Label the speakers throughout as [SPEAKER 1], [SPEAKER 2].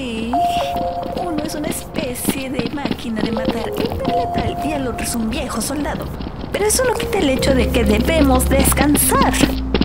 [SPEAKER 1] Sí, uno es una especie de máquina de matar hiperletal y el otro es un viejo soldado. Pero eso no quita el hecho de que debemos descansar.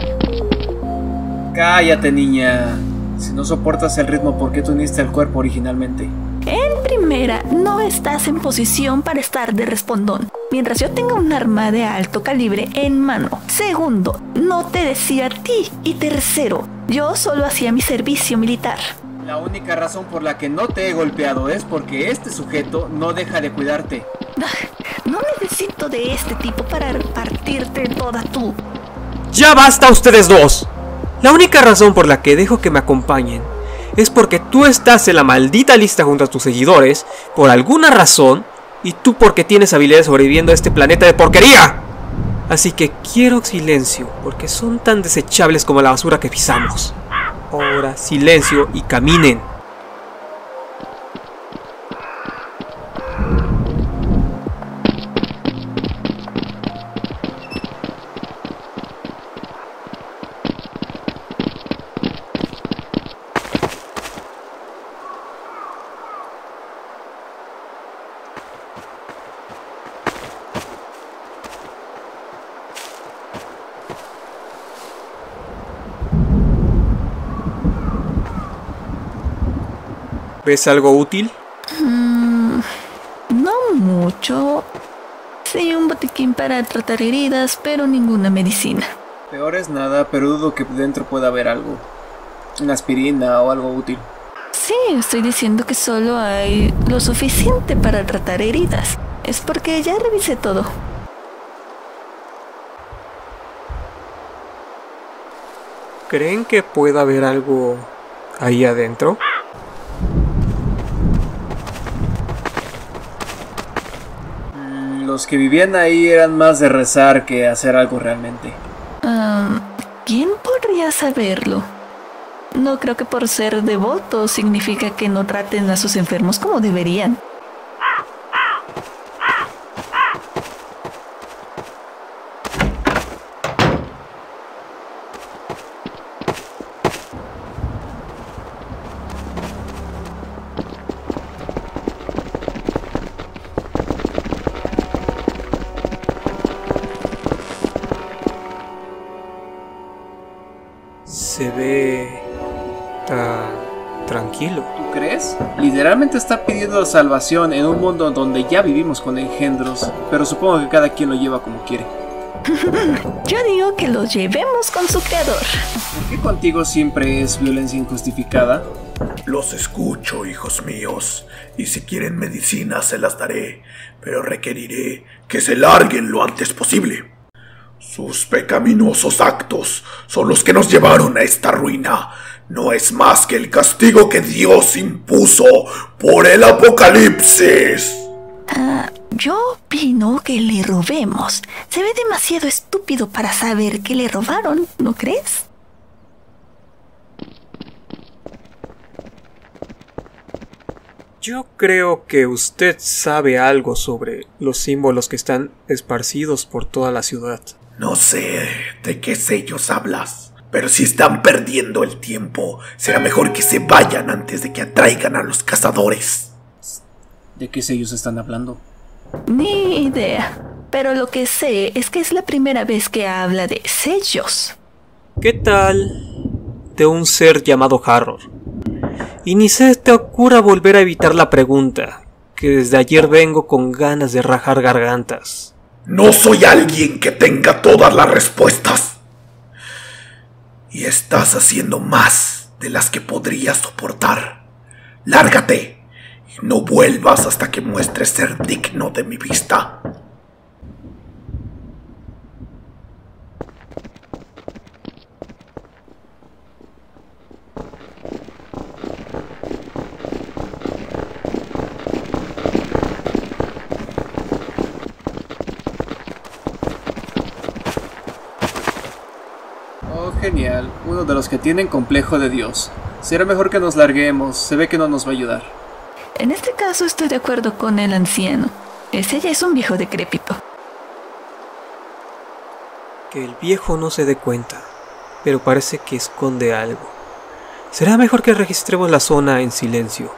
[SPEAKER 2] Cállate, niña. Si no soportas el ritmo, ¿por qué te uniste al cuerpo originalmente?
[SPEAKER 1] En primera, no estás en posición para estar de respondón, mientras yo tenga un arma de alto calibre en mano. Segundo, no te decía a ti. Y tercero, yo solo hacía mi servicio militar.
[SPEAKER 2] La única razón por la que no te he golpeado es porque este sujeto no deja de cuidarte.
[SPEAKER 1] No necesito de este tipo para repartirte toda tú.
[SPEAKER 3] ¡Ya basta ustedes dos! La única razón por la que dejo que me acompañen es porque tú estás en la maldita lista junto a tus seguidores por alguna razón y tú porque tienes habilidades sobreviviendo a este planeta de porquería. Así que quiero silencio porque son tan desechables como la basura que pisamos. Ahora silencio y caminen. ¿Ves algo útil?
[SPEAKER 1] No mucho. Sí, un botiquín para tratar heridas, pero ninguna medicina.
[SPEAKER 2] Peor es nada, pero dudo que dentro pueda haber algo. Una aspirina o algo útil.
[SPEAKER 1] Sí, estoy diciendo que solo hay lo suficiente para tratar heridas. Es porque ya revisé todo.
[SPEAKER 3] ¿Creen que pueda haber algo ahí adentro?
[SPEAKER 2] Los que vivían ahí eran más de rezar que hacer algo realmente.
[SPEAKER 1] ¿Quién podría saberlo? No creo que por ser devotos significa que no traten a sus enfermos como deberían.
[SPEAKER 3] Se ve tan tranquilo.
[SPEAKER 2] ¿Tú crees? Literalmente está pidiendo salvación en un mundo donde ya vivimos con engendros, pero supongo que cada quien lo lleva como quiere.
[SPEAKER 1] Yo digo que los llevemos con su creador.
[SPEAKER 2] ¿Por qué contigo siempre es violencia injustificada?
[SPEAKER 4] Los escucho, hijos míos, y si quieren medicina se las daré, pero requeriré que se larguen lo antes posible. Sus pecaminosos actos son los que nos llevaron a esta ruina. No es más que el castigo que Dios impuso por el apocalipsis.
[SPEAKER 1] Yo opino que le robemos. Se ve demasiado estúpido para saber que le robaron, ¿no crees?
[SPEAKER 3] Yo creo que usted sabe algo sobre los símbolos que están esparcidos por toda la ciudad.
[SPEAKER 4] No sé de qué sellos hablas, pero si están perdiendo el tiempo, será mejor que se vayan antes de que atraigan a los cazadores.
[SPEAKER 2] ¿De qué sellos están hablando?
[SPEAKER 1] Ni idea. Pero lo que sé es que es la primera vez que habla de sellos.
[SPEAKER 3] ¿Qué tal de un ser llamado Harror? Y ni se te ocurra volver a evitar la pregunta, que desde ayer vengo con ganas de rajar gargantas.
[SPEAKER 4] No soy alguien que tenga todas las respuestas. Y estás haciendo más de las que podrías soportar. Lárgate y no vuelvas hasta que muestres ser digno de mi vista.
[SPEAKER 2] Oh, genial. Uno de los que tienen complejo de Dios. Será mejor que nos larguemos. Se ve que no nos va a ayudar.
[SPEAKER 1] En este caso estoy de acuerdo con el anciano. Ese ya es un viejo decrépito.
[SPEAKER 3] Que el viejo no se dé cuenta, pero parece que esconde algo. Será mejor que registremos la zona en silencio.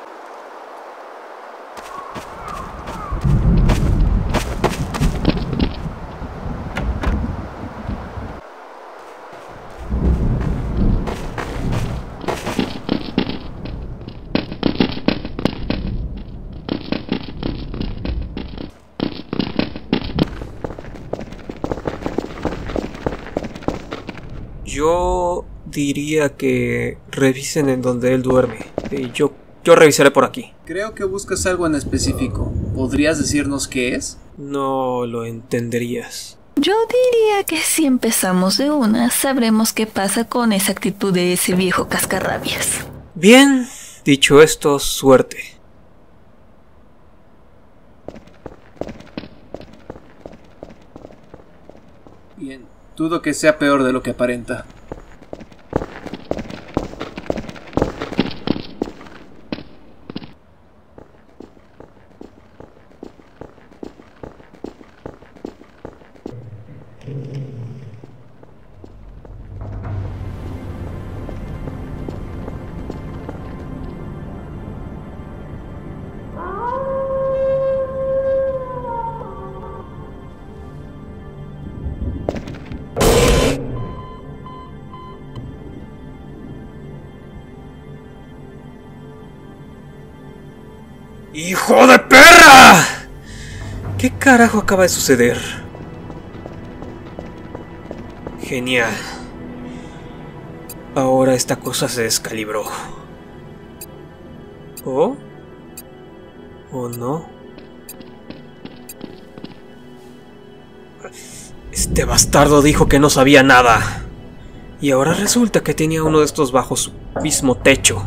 [SPEAKER 3] Yo diría que revisen en donde él duerme. Yo revisaré por aquí.
[SPEAKER 2] Creo que buscas algo en específico. ¿Podrías decirnos qué es?
[SPEAKER 3] No lo entenderías.
[SPEAKER 1] Yo diría que si empezamos de una, sabremos qué pasa con esa actitud de ese viejo cascarrabias.
[SPEAKER 3] Bien, dicho esto, suerte.
[SPEAKER 2] Bien, dudo que sea peor de lo que aparenta.
[SPEAKER 3] ¡Hijo de perra! ¿Qué carajo acaba de suceder? Genial. Ahora esta cosa se descalibró. ¿Oh? ¿O no? Este bastardo dijo que no sabía nada. Y ahora resulta que tenía uno de estos bajo su mismo techo.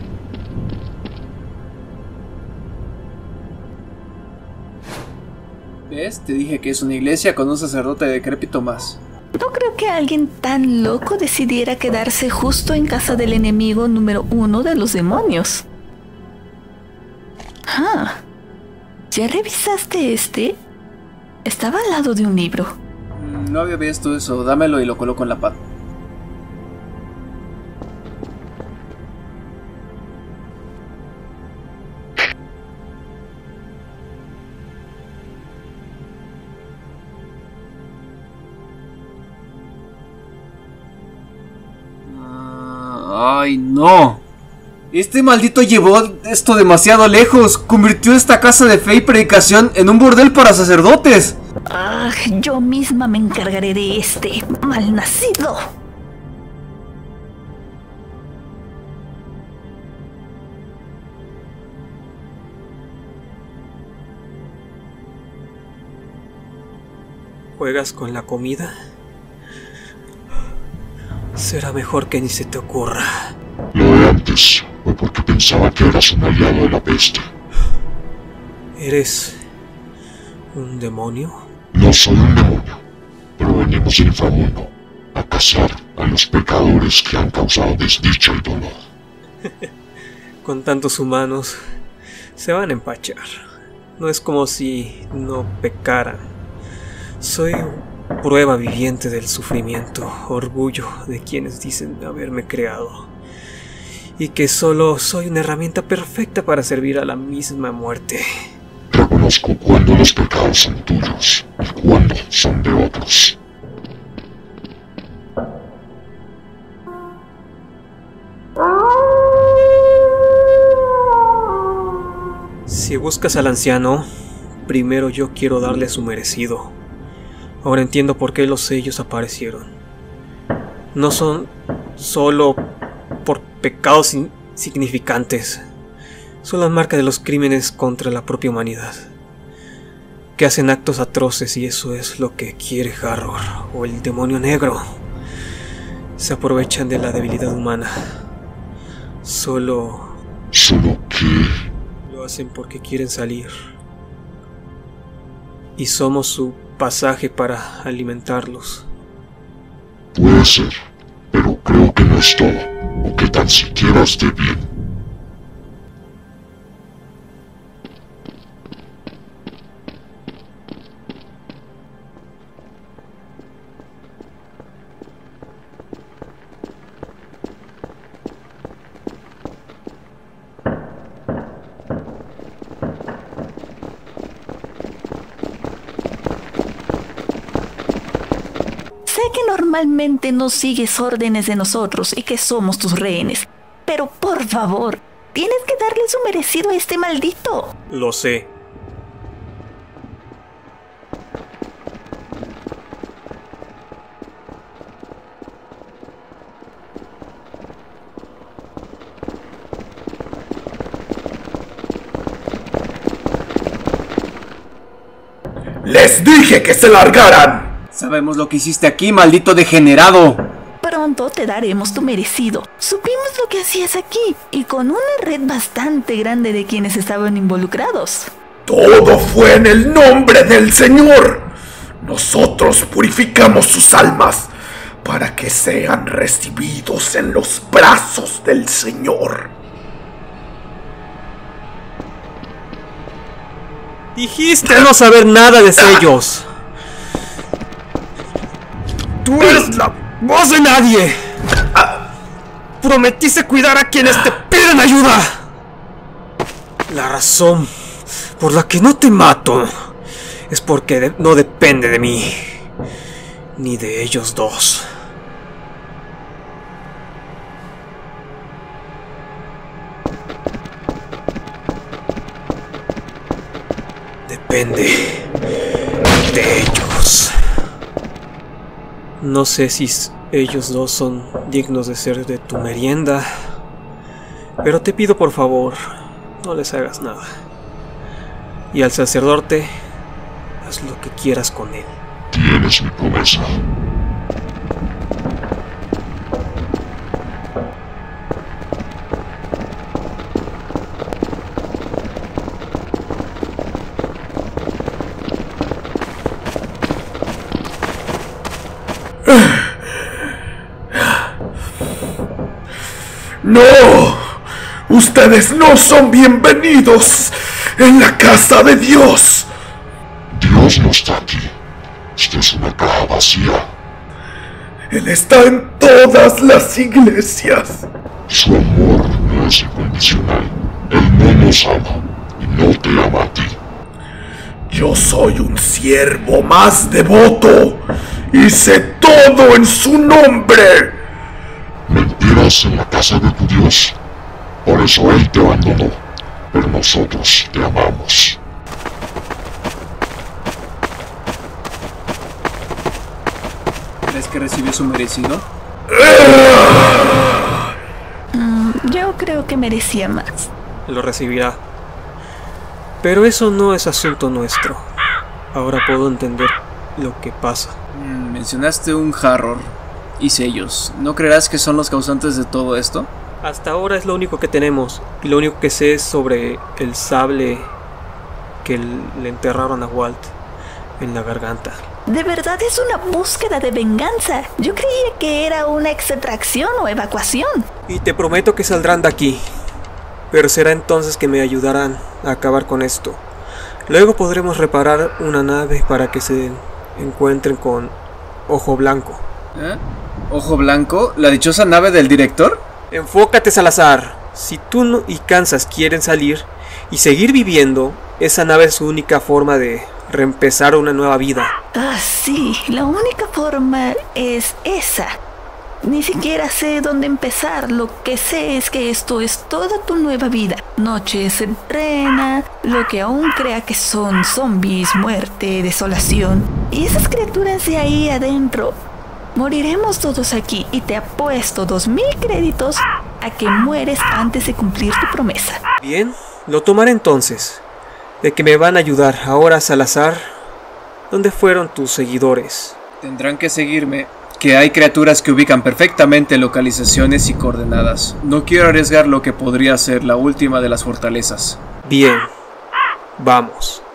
[SPEAKER 2] ¿Ves? Te dije que es una iglesia con un sacerdote decrépito más.
[SPEAKER 1] No creo que alguien tan loco decidiera quedarse justo en casa del enemigo número 1 de los demonios. Ah, ¿ya revisaste este? Estaba al lado de un libro.
[SPEAKER 2] No había visto eso. Dámelo y lo coloco en la pata. ¡Ay, no! Este maldito llevó esto demasiado lejos. Convirtió esta casa de fe y predicación en un bordel para sacerdotes.
[SPEAKER 1] Ah, yo misma me encargaré de este malnacido.
[SPEAKER 3] ¿Juegas con la comida? Será mejor que ni se te ocurra.
[SPEAKER 5] Lo de antes fue porque pensaba que eras un aliado de la peste.
[SPEAKER 3] ¿Eres un demonio?
[SPEAKER 5] No soy un demonio, pero venimos del inframundo a cazar a los pecadores que han causado desdicha y dolor.
[SPEAKER 3] Con tantos humanos, se van a empachar. No es como si no pecaran. Soy prueba viviente del sufrimiento, orgullo de quienes dicen haberme creado, y que solo soy una herramienta perfecta para servir a la misma muerte.
[SPEAKER 5] Reconozco cuando los pecados son tuyos y cuando son de otros.
[SPEAKER 3] Si buscas al anciano, primero yo quiero darle su merecido. Ahora entiendo por qué los sellos aparecieron. No son solo por pecados insignificantes. Son la marca de los crímenes contra la propia humanidad. Que hacen actos atroces, y eso es lo que quiere Harrow o el demonio negro. Se aprovechan de la debilidad humana. ¿Solo
[SPEAKER 5] qué?
[SPEAKER 3] Lo hacen porque quieren salir. Y somos su pasaje para alimentarlos.
[SPEAKER 5] Puede ser, pero creo que no es todo, o que tan siquiera esté bien.
[SPEAKER 1] Sé que normalmente no sigues órdenes de nosotros y que somos tus rehenes, pero por favor, tienes que darle su merecido a este maldito.
[SPEAKER 3] Lo sé.
[SPEAKER 4] ¡Les dije que se largaran!
[SPEAKER 2] Sabemos lo que hiciste aquí, maldito degenerado.
[SPEAKER 1] Pronto te daremos tu merecido. Supimos lo que hacías aquí y con una red bastante grande de quienes estaban involucrados.
[SPEAKER 4] Todo fue en el nombre del Señor. Nosotros purificamos sus almas para que sean recibidos en los brazos del Señor.
[SPEAKER 3] Dijiste no saber nada de ellos. Tú eres la voz de nadie. Prometiste cuidar a quienes te piden ayuda. La razón por la que no te mato es porque no depende de mí, ni de ellos dos. Depende de ellos. No sé si ellos dos son dignos de ser de tu merienda, pero te pido por favor, no les hagas nada. Y al sacerdote, haz lo que quieras con él.
[SPEAKER 5] Tienes mi promesa.
[SPEAKER 4] ¡No! ¡Ustedes no son bienvenidos en la casa de Dios!
[SPEAKER 5] Dios no está aquí. Esto es una caja vacía.
[SPEAKER 4] Él está en todas las iglesias.
[SPEAKER 5] Su amor no es incondicional. Él no nos ama y no te ama a ti.
[SPEAKER 4] Yo soy un siervo más devoto y sé todo en su nombre.
[SPEAKER 5] Mentiras en la casa de tu Dios. Por eso Él te abandonó. Pero nosotros te amamos.
[SPEAKER 2] ¿Crees que recibió su merecido?
[SPEAKER 1] Yo creo que merecía más.
[SPEAKER 3] Lo recibirá. Pero eso no es asunto nuestro. Ahora puedo entender lo que pasa.
[SPEAKER 2] Mencionaste un Harror y sellos. ¿No creerás que son los causantes de todo esto?
[SPEAKER 3] Hasta ahora es lo único que tenemos. Y lo único que sé es sobre el sable que le enterraron a Walt en la garganta.
[SPEAKER 1] De verdad es una búsqueda de venganza. Yo creía que era una extracción o evacuación.
[SPEAKER 3] Y te prometo que saldrán de aquí. Pero será entonces que me ayudarán a acabar con esto. Luego podremos reparar una nave para que se encuentren con Ojo Blanco.
[SPEAKER 2] ¿Eh? ¿Ojo Blanco? ¿La dichosa nave del director?
[SPEAKER 3] Enfócate, Salazar. Si tú y Kansas quieren salir y seguir viviendo, esa nave es su única forma de reempezar una nueva vida.
[SPEAKER 1] Ah, sí, la única forma es esa. Ni siquiera sé dónde empezar. Lo que sé es que esto es toda tu nueva vida. Noche se entrena, lo que aún crea que son zombies, muerte, desolación. Y esas criaturas de ahí adentro. Moriremos todos aquí y te apuesto 2000 créditos a que mueres antes de cumplir tu promesa.
[SPEAKER 3] Bien, lo tomaré entonces. De que me van a ayudar. Ahora, Salazar, ¿dónde fueron tus seguidores?
[SPEAKER 2] Tendrán que seguirme. Que hay criaturas que ubican perfectamente localizaciones y coordenadas. No quiero arriesgar lo que podría ser la última de las fortalezas.
[SPEAKER 3] Bien, vamos.